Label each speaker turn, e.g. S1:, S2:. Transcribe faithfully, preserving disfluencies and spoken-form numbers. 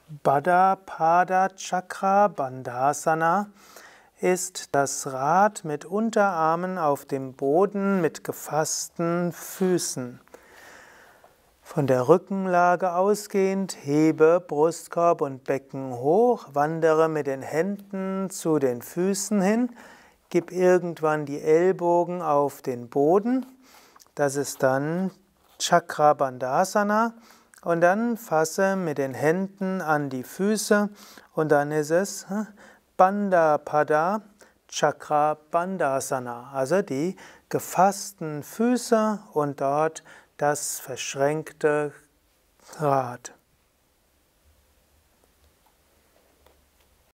S1: Baddha Pada Chakra Bandhasana ist das Rad mit Unterarmen auf dem Boden mit gefassten Füßen. Von der Rückenlage ausgehend hebe Brustkorb und Becken hoch, wandere mit den Händen zu den Füßen hin, gib irgendwann die Ellbogen auf den Boden, das ist dann Chakra Bandhasana, und dann fasse mit den Händen an die Füße und dann ist es Bandha Pada Chakra Bandhasana, also die gefassten Füße und dort das verschränkte Rad.